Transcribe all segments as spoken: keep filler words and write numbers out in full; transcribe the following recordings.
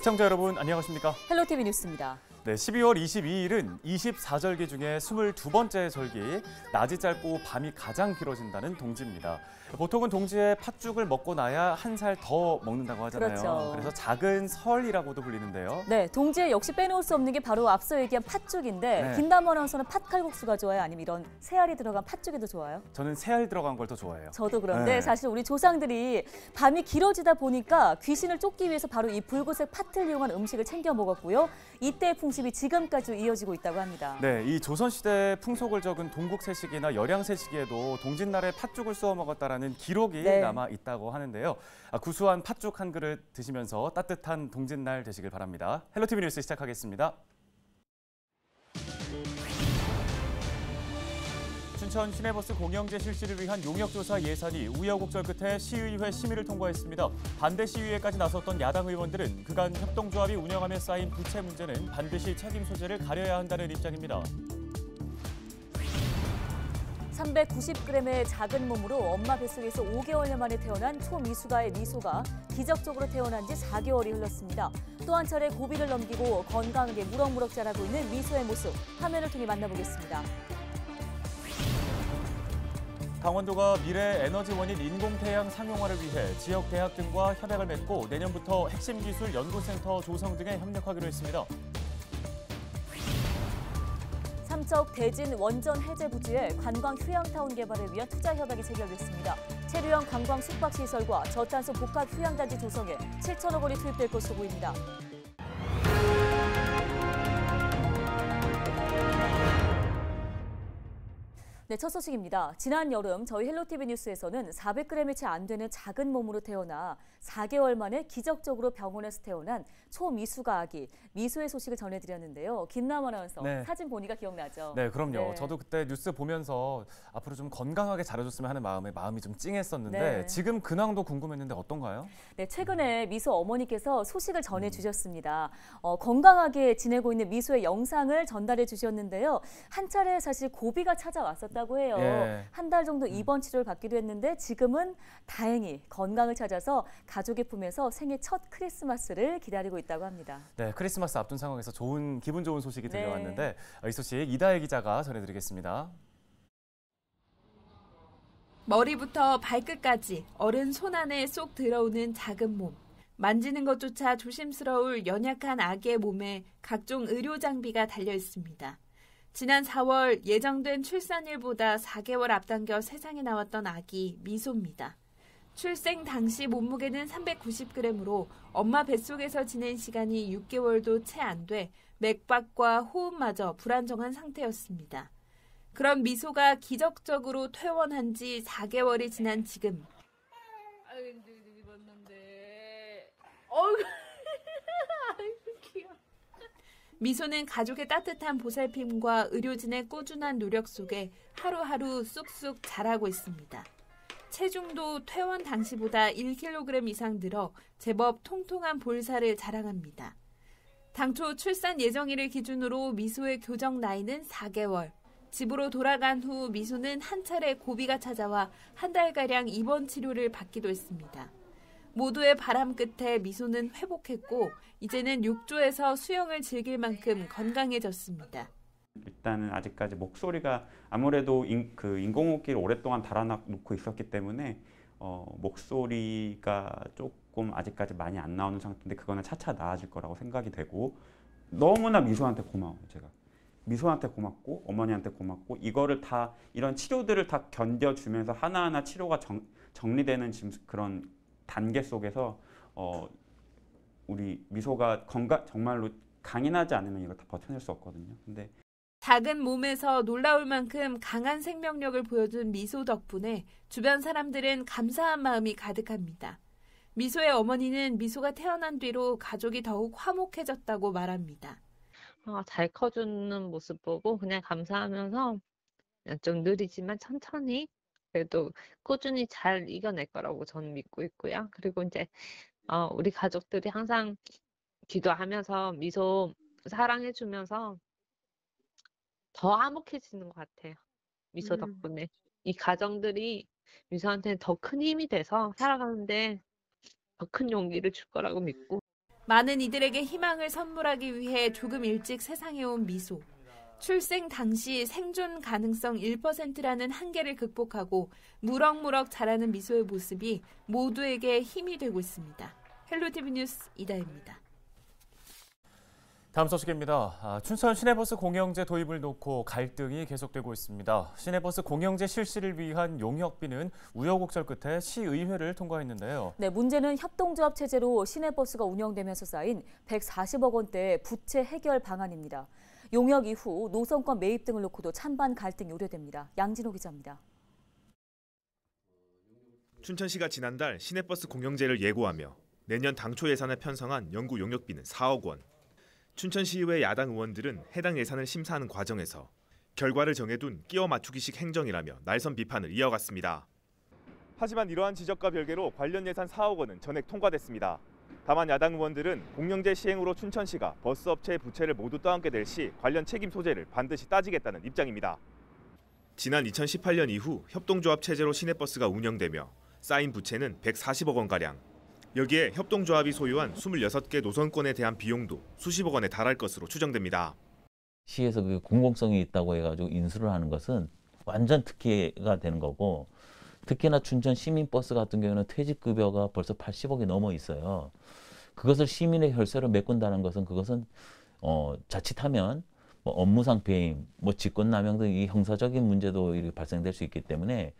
시청자 여러분 안녕하십니까? 헬로티비 뉴스입니다. 네, 십이월 이십이일은 이십사 절기 중에 스물두 번째 절기, 낮이 짧고 밤이 가장 길어진다는 동지입니다. 보통은 동지에 팥죽을 먹고 나야 한 살 더 먹는다고 하잖아요. 그렇죠. 그래서 작은 설이라고도 불리는데요. 네, 동지에 역시 빼놓을 수 없는 게 바로 앞서 얘기한 팥죽인데 네. 김남원 아나운서는 팥칼국수가 좋아요? 아니면 이런 새알이 들어간 팥죽이 더 좋아요? 저는 새알 들어간 걸 더 좋아해요. 저도 그런데 네. 사실 우리 조상들이 밤이 길어지다 보니까 귀신을 쫓기 위해서 바로 이 붉은색 팥을 이용한 음식을 챙겨 먹었고요. 이때의 풍습이 지금까지 이어지고 있다고 합니다. 네, 이 조선시대 풍속을 적은 동국세식이나 열양세식에도 동짓날에 팥죽을 쏘아 먹었다라는 기록이 네. 남아 있다고 하는데요. 아, 구수한 팥죽 한 그릇 드시면서 따뜻한 동짓날 되시길 바랍니다. 헬로티비 뉴스 시작하겠습니다. 춘천 시내버스 공영제 실시를 위한 용역조사 예산이 우여곡절 끝에 시의회 심의를 통과했습니다. 반대 시위에까지 나섰던 야당 의원들은 그간 협동조합이 운영하며 쌓인 부채 문제는 반드시 책임 소재를 가려야 한다는 입장입니다. 삼백구십 그램의 작은 몸으로 엄마 뱃속에서 오 개월 만에 태어난 초미숙아의 미소가 기적적으로 태어난 지 사 개월이 흘렀습니다. 또 한 차례 고비를 넘기고 건강하게 무럭무럭 자라고 있는 미소의 모습, 화면을 통해 만나보겠습니다. 강원도가 미래 에너지원인 인공태양 상용화를 위해 지역 대학 등과 협약을 맺고 내년부터 핵심기술 연구센터 조성 등에 협력하기로 했습니다. 삼척 대진 원전 해제 부지에 관광 휴양타운 개발을 위한 투자 협약이 체결됐습니다. 체류형 관광 숙박시설과 저탄소 복합 휴양단지 조성에 칠천억 원이 투입될 것으로 보입니다. 네, 첫 소식입니다. 지난 여름 저희 헬로티비 뉴스에서는 사백 그램이 채 안 되는 작은 몸으로 태어나 사 개월 만에 기적적으로 병원에서 태어난 초미숙아 아기 미소의 소식을 전해드렸는데요. 김남원 아나운서, 네. 사진 보니까 기억나죠? 네, 그럼요. 네. 저도 그때 뉴스 보면서 앞으로 좀 건강하게 자라줬으면 하는 마음에 마음이 좀 찡했었는데 네. 지금 근황도 궁금했는데 어떤가요? 네, 최근에 미소 어머니께서 소식을 전해주셨습니다. 어, 건강하게 지내고 있는 미소의 영상을 전달해 주셨는데요. 한 차례 사실 고비가 찾아왔었다고 해요. 예. 한 달 정도 입원 치료를 받기도 했는데 지금은 다행히 건강을 찾아서 가족의 품에서 생애 첫 크리스마스를 기다리고 있다고 합니다. 네, 크리스마스 앞둔 상황에서 좋은 기분 좋은 소식이 네. 들려왔는데 이 소식 이다혜 기자가 전해드리겠습니다. 머리부터 발끝까지 어른 손 안에 쏙 들어오는 작은 몸. 만지는 것조차 조심스러울 연약한 아기의 몸에 각종 의료 장비가 달려 있습니다. 지난 사월 예정된 출산일보다 사 개월 앞당겨 세상에 나왔던 아기 미소입니다. 출생 당시 몸무게는 삼백구십 그램으로 엄마 뱃속에서 지낸 시간이 육 개월도 채 안 돼 맥박과 호흡마저 불안정한 상태였습니다. 그런 미소가 기적적으로 퇴원한 지 사 개월이 지난 지금. 아유, 입었는데. 어이구. 아이고, 귀여워. 미소는 가족의 따뜻한 보살핌과 의료진의 꾸준한 노력 속에 하루하루 쑥쑥 자라고 있습니다. 체중도 퇴원 당시보다 일 킬로그램 이상 늘어 제법 통통한 볼살을 자랑합니다. 당초 출산 예정일을 기준으로 미소의 교정 나이는 사 개월. 집으로 돌아간 후 미소는 한 차례 고비가 찾아와 한 달가량 입원 치료를 받기도 했습니다. 모두의 바람 끝에 미소는 회복했고 이제는 욕조에서 수영을 즐길 만큼 건강해졌습니다. 일단은 아직까지 목소리가 아무래도 인, 그 인공호흡기를 오랫동안 달아놓고 있었기 때문에 어, 목소리가 조금 아직까지 많이 안 나오는 상태인데 그거는 차차 나아질 거라고 생각이 되고 너무나 미소한테 고마워요. 제가 미소한테 고맙고 어머니한테 고맙고 이거를 다 이런 치료들을 다 견뎌주면서 하나하나 치료가 정, 정리되는 지금 그런 단계 속에서 어, 우리 미소가 건강 정말로 강인하지 않으면 이걸 다 버텨낼 수 없거든요. 근데 작은 몸에서 놀라울 만큼 강한 생명력을 보여준 미소 덕분에 주변 사람들은 감사한 마음이 가득합니다. 미소의 어머니는 미소가 태어난 뒤로 가족이 더욱 화목해졌다고 말합니다. 어, 잘 커주는 모습 보고 그냥 감사하면서 그냥 좀 느리지만 천천히 그래도 꾸준히 잘 이겨낼 거라고 저는 믿고 있고요. 그리고 이제 어, 우리 가족들이 항상 기도하면서 미소 사랑해주면서 더 화목해지는 것 같아요. 미소 음. 덕분에. 이 가정들이 미소한테는 더 큰 힘이 돼서 살아가는데 더 큰 용기를 줄 거라고 믿고. 많은 이들에게 희망을 선물하기 위해 조금 일찍 세상에 온 미소. 출생 당시 생존 가능성 일 퍼센트라는 한계를 극복하고 무럭무럭 자라는 미소의 모습이 모두에게 힘이 되고 있습니다. 헬로티비 뉴스 이다혜입니다. 다음 소식입니다. 아, 춘천 시내버스 공영제 도입을 놓고 갈등이 계속되고 있습니다. 시내버스 공영제 실시를 위한 용역비는 우여곡절 끝에 시의회를 통과했는데요. 네, 문제는 협동조합 체제로 시내버스가 운영되면서 쌓인 백사십억 원대의 부채 해결 방안입니다. 용역 이후 노선권 매입 등을 놓고도 찬반 갈등이 우려됩니다. 양진호 기자입니다. 춘천시가 지난달 시내버스 공영제를 예고하며 내년 당초 예산에 편성한 연구 용역비는 사억 원. 춘천시의회 야당 의원들은 해당 예산을 심사하는 과정에서 결과를 정해둔 끼워 맞추기식 행정이라며 날선 비판을 이어갔습니다. 하지만 이러한 지적과 별개로 관련 예산 사억 원은 전액 통과됐습니다. 다만 야당 의원들은 공영제 시행으로 춘천시가 버스업체의 부채를 모두 떠안게 될 시 관련 책임 소재를 반드시 따지겠다는 입장입니다. 지난 이천십팔 년 이후 협동조합 체제로 시내버스가 운영되며 쌓인 부채는 백사십억 원가량. 여기에 협동조합이 소유한 이십육 개 노선권에 대한 비용도 수십억 원에 달할 것으로 추정됩니다. 시에서 그 공공성이 있다고 해가지고 인수를 하는 것은 완전 특혜가 되는 거고, 특히나 춘천 시민버스 같은 경우는 퇴직급여가 벌써 팔십억이 넘어 있어요. 그것을 시민의 혈세로 메꾼다는 것은 그것은 어, 자칫하면 뭐 업무상 배임, 뭐 직권남용 등 이 형사적인 문제도 이렇게 발생될 수 있기 때문에.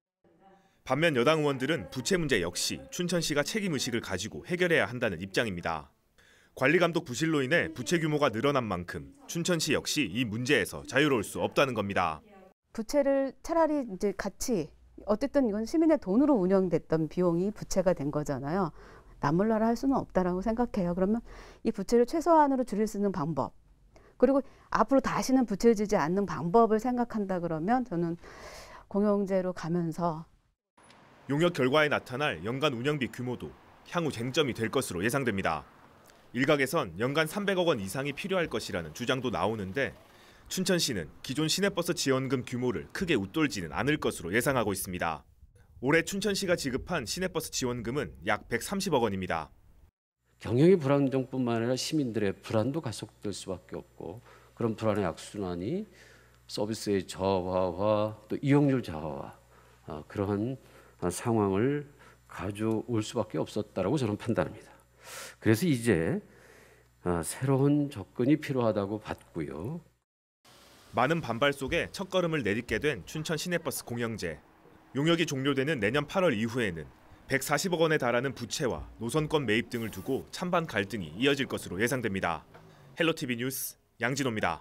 반면 여당 의원들은 부채 문제 역시 춘천시가 책임의식을 가지고 해결해야 한다는 입장입니다. 관리감독 부실로 인해 부채 규모가 늘어난 만큼 춘천시 역시 이 문제에서 자유로울 수 없다는 겁니다. 부채를 차라리 이제 같이, 어쨌든 이건 시민의 돈으로 운영됐던 비용이 부채가 된 거잖아요. 나몰라라 할 수는 없다라고 생각해요. 그러면 이 부채를 최소한으로 줄일 수 있는 방법, 그리고 앞으로 다시는 부채를 지지 않는 방법을 생각한다 그러면 저는 공영제로 가면서 용역 결과에 나타날 연간 운영비 규모도 향후 쟁점이 될 것으로 예상됩니다. 일각에선 연간 삼백억 원 이상이 필요할 것이라는 주장도 나오는데 춘천시는 기존 시내버스 지원금 규모를 크게 웃돌지는 않을 것으로 예상하고 있습니다. 올해 춘천시가 지급한 시내버스 지원금은 약 백삼십억 원입니다. 경영의 불안정뿐만 아니라 시민들의 불안도 가속될 수밖에 없고, 그런 불안의 악순환이 서비스의 저하와 또 이용률 저하와 어, 그러한 상황을 가져올 수밖에 없었다라고 저는 판단합니다. 그래서 이제 어, 새로운 접근이 필요하다고 봤고요. 많은 반발 속에 첫걸음을 내딛게 된 춘천 시내버스 공영제. 용역이 종료되는 내년 팔월 이후에는 백사십억 원에 달하는 부채와 노선권 매입 등을 두고 찬반 갈등이 이어질 것으로 예상됩니다. 헬로티비 뉴스 양진호입니다.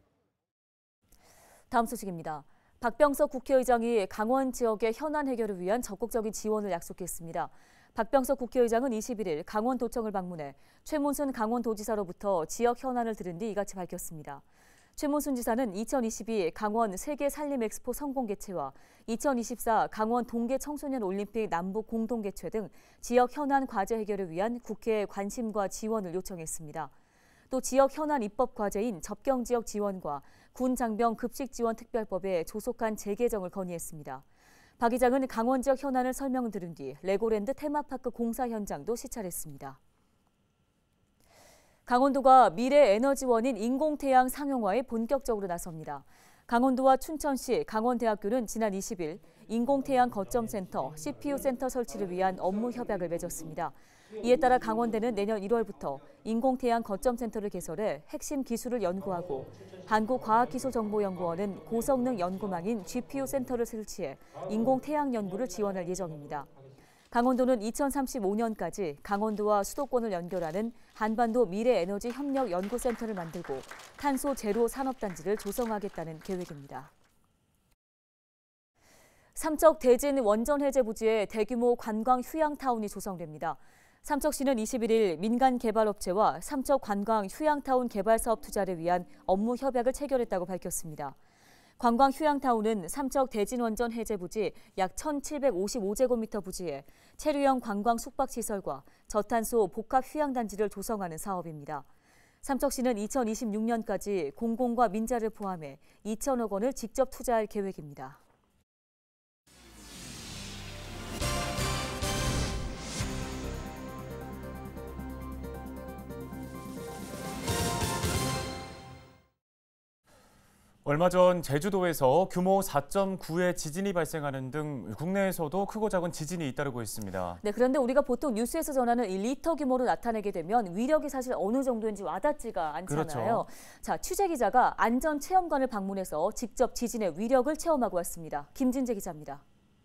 다음 소식입니다. 박병석 국회의장이 강원 지역의 현안 해결을 위한 적극적인 지원을 약속했습니다. 박병석 국회의장은 이십일 일 강원도청을 방문해 최문순 강원도지사로부터 지역 현안을 들은 뒤 이같이 밝혔습니다. 최문순 지사는 이천이십이 강원 세계산림엑스포 성공 개최와 이천이십사 강원 동계 청소년 올림픽 남북 공동 개최 등 지역 현안 과제 해결을 위한 국회의 관심과 지원을 요청했습니다. 또 지역 현안 입법 과제인 접경지역 지원과 군 장병 급식 지원 특별법의 조속한 재개정을 건의했습니다. 박 의장은 강원 지역 현안을 설명 들은 뒤 레고랜드 테마파크 공사 현장도 시찰했습니다. 강원도가 미래 에너지원인 인공태양 상용화에 본격적으로 나섭니다. 강원도와 춘천시, 강원대학교는 지난 이십 일 인공태양 거점센터, 씨피유 센터 설치를 위한 업무 협약을 맺었습니다. 이에 따라 강원대는 내년 일월부터 인공태양 거점센터를 개설해 핵심 기술을 연구하고 한국과학기술정보연구원은 고성능 연구망인 지피유 센터를 설치해 인공태양 연구를 지원할 예정입니다. 강원도는 이천삼십오 년까지 강원도와 수도권을 연결하는 한반도 미래에너지 협력 연구센터를 만들고 탄소 제로 산업단지를 조성하겠다는 계획입니다. 삼척 대진 원전 해제 부지에 대규모 관광 휴양타운이 조성됩니다. 삼척시는 이십일 일 민간 개발업체와 삼척 관광 휴양타운 개발 사업 투자를 위한 업무 협약을 체결했다고 밝혔습니다. 관광 휴양타운은 삼척 대진원전 해제 부지 약 천칠백오십오 제곱미터 부지에 체류형 관광 숙박시설과 저탄소 복합 휴양단지를 조성하는 사업입니다. 삼척시는 이천이십육 년까지 공공과 민자를 포함해 이천억 원을 직접 투자할 계획입니다. 얼마 전 제주도에서 규모 사 점 구의 지진이 발생하는 등 국내에서도 크고 작은 지진이 잇따르고 있습니다. 네, 그런데 우리가 보통 뉴스에서 전하는 이 리터 규모로 나타내게 되면 위력이 사실 어느 정도인지 와닿지가 않잖아요. 그렇죠. 자, 취재 기자가 안전 체험관을 방문해서 직접 지진의 위력을 체험하고 왔습니다. 김진재 기자입니다.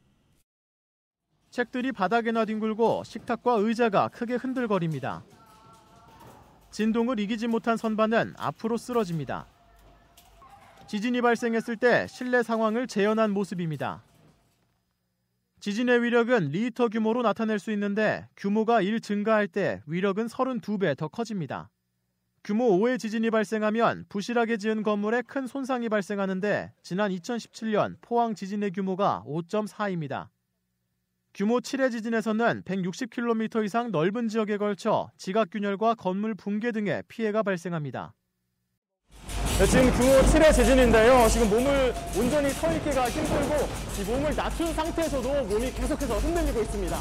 책들이 바닥에나 뒹굴고 식탁과 의자가 크게 흔들거립니다. 진동을 이기지 못한 선반은 앞으로 쓰러집니다. 지진이 발생했을 때 실내 상황을 재현한 모습입니다. 지진의 위력은 리히터 규모로 나타낼 수 있는데 규모가 일 증가할 때 위력은 삼십이 배 더 커집니다. 규모 오의 지진이 발생하면 부실하게 지은 건물에 큰 손상이 발생하는데 지난 이천십칠 년 포항 지진의 규모가 오 점 사입니다. 규모 칠의 지진에서는 백육십 킬로미터 이상 넓은 지역에 걸쳐 지각균열과 건물 붕괴 등의 피해가 발생합니다. 네, 지금 규모 칠의 지진인데요. 지금 몸을 온전히 서 있기가 힘들고 이 몸을 낮춘 상태에서도 몸이 계속해서 흔들리고 있습니다.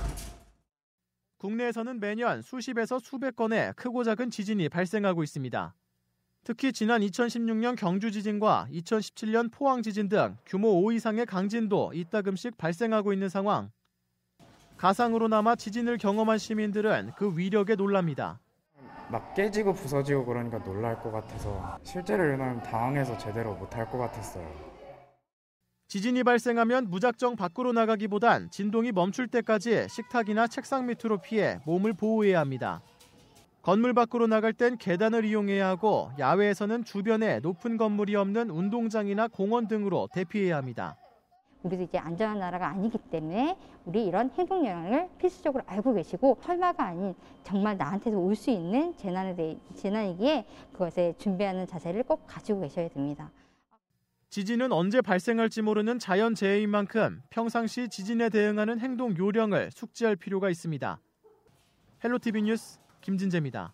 국내에서는 매년 수십에서 수백 건의 크고 작은 지진이 발생하고 있습니다. 특히 지난 이천십육 년 경주 지진과 이천십칠 년 포항 지진 등 규모 오 이상의 강진도 이따금씩 발생하고 있는 상황. 가상으로 남아 지진을 경험한 시민들은 그 위력에 놀랍니다. 막 깨지고 부서지고 그러니까 놀랄 것 같아서 실제로 일어나면 당황해서 제대로 못할 것 같았어요. 지진이 발생하면 무작정 밖으로 나가기보단 진동이 멈출 때까지 식탁이나 책상 밑으로 피해 몸을 보호해야 합니다. 건물 밖으로 나갈 땐 계단을 이용해야 하고 야외에서는 주변에 높은 건물이 없는 운동장이나 공원 등으로 대피해야 합니다. 우리도 이제 안전한 나라가 아니기 때문에 우리 이런 행동 영향을 필수적으로 알고 계시고 설마가 아닌 정말 나한테도 올 수 있는 재난에 대해 재난이기에 그것에 준비하는 자세를 꼭 가지고 계셔야 됩니다. 지진은 언제 발생할지 모르는 자연재해인 만큼 평상시 지진에 대응하는 행동 요령을 숙지할 필요가 있습니다. 헬로티비 뉴스 김진재입니다.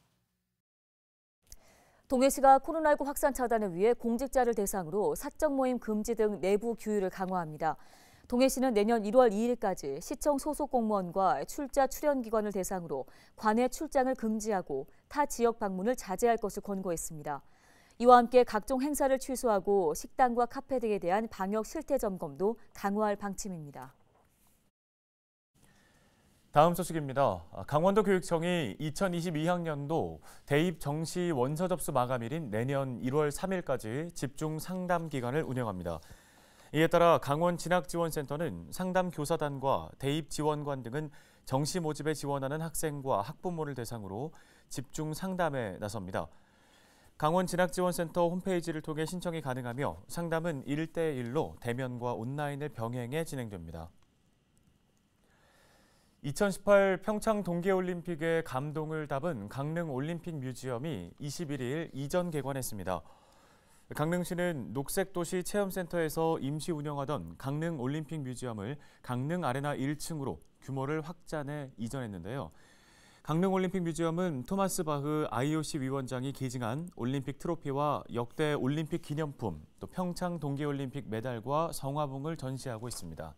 동해시가 코로나십구 확산 차단을 위해 공직자를 대상으로 사적 모임 금지 등 내부 규율을 강화합니다. 동해시는 내년 일월 이일까지 시청 소속 공무원과 출자 출연기관을 대상으로 관외 출장을 금지하고 타 지역 방문을 자제할 것을 권고했습니다. 이와 함께 각종 행사를 취소하고 식당과 카페 등에 대한 방역 실태 점검도 강화할 방침입니다. 다음 소식입니다. 강원도 교육청이 이천이십이 학년도 대입 정시 원서 접수 마감일인 내년 일월 삼일까지 집중 상담 기간을 운영합니다. 이에 따라 강원진학지원센터는 상담 교사단과 대입 지원관 등은 정시 모집에 지원하는 학생과 학부모를 대상으로 집중 상담에 나섭니다. 강원진학지원센터 홈페이지를 통해 신청이 가능하며 상담은 일 대 일로 대면과 온라인을 병행해 진행됩니다. 이천십팔 평창 동계올림픽의 감동을 담은 강릉올림픽 뮤지엄이 이십일일 이전 개관했습니다. 강릉시는 녹색도시 체험센터에서 임시 운영하던 강릉올림픽 뮤지엄을 강릉아레나 일 층으로 규모를 확장해 이전했는데요. 강릉올림픽 뮤지엄은 토마스 바흐 아이오씨 위원장이 기증한 올림픽 트로피와 역대 올림픽 기념품, 또 평창 동계올림픽 메달과 성화봉을 전시하고 있습니다.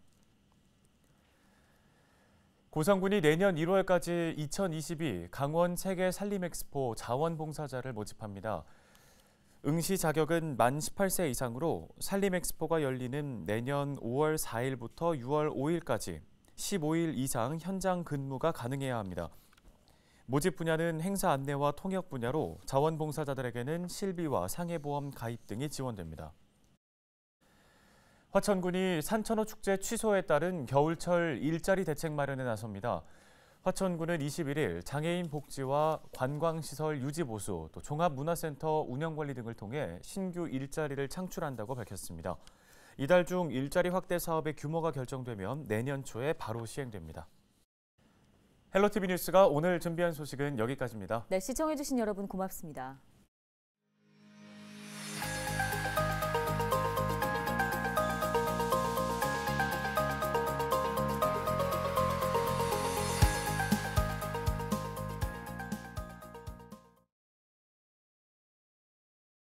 고성군이 내년 일월까지 이천이십이 강원 세계 산림 엑스포 자원봉사자를 모집합니다. 응시 자격은 만 열여덟 세 이상으로 산림 엑스포가 열리는 내년 오월 사일부터 유월 오일까지 십오일 이상 현장 근무가 가능해야 합니다. 모집 분야는 행사 안내와 통역 분야로 자원봉사자들에게는 실비와 상해보험 가입 등이 지원됩니다. 화천군이 산천어 축제 취소에 따른 겨울철 일자리 대책 마련에 나섭니다. 화천군은 이십일일 장애인 복지와 관광시설 유지 보수, 또 종합문화센터 운영관리 등을 통해 신규 일자리를 창출한다고 밝혔습니다. 이달 중 일자리 확대 사업의 규모가 결정되면 내년 초에 바로 시행됩니다. 헬로티비 뉴스가 오늘 준비한 소식은 여기까지입니다. 네, 시청해주신 여러분 고맙습니다.